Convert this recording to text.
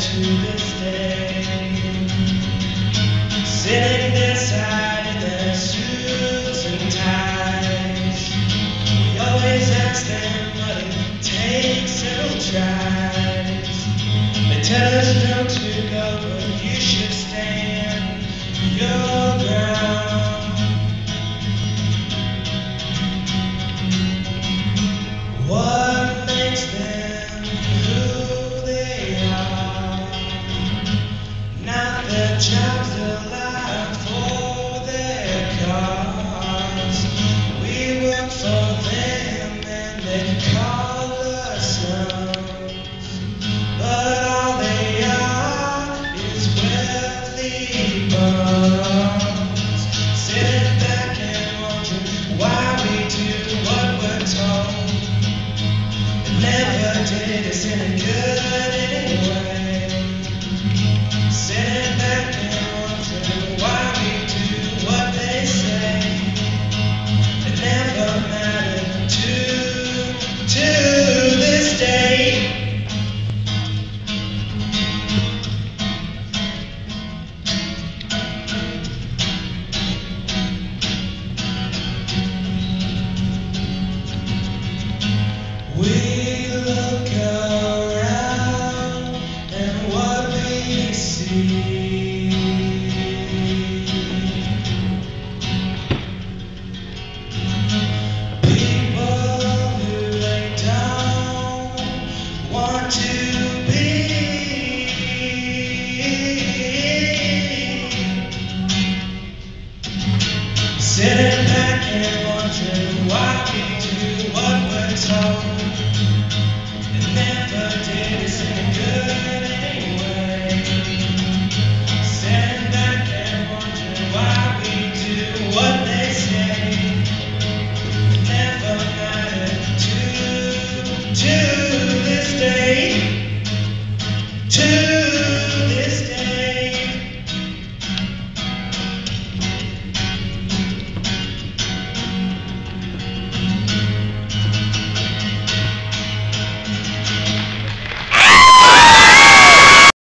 to this day, sitting inside in their suits and ties. We always ask them, but it takes several tries. They tell us not to go, but you should stand your ground. What makes them who they are? Not their job.